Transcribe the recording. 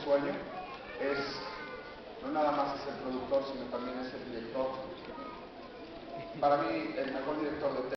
sueño, no nada más es el productor, sino también es el director. Para mí, el mejor director de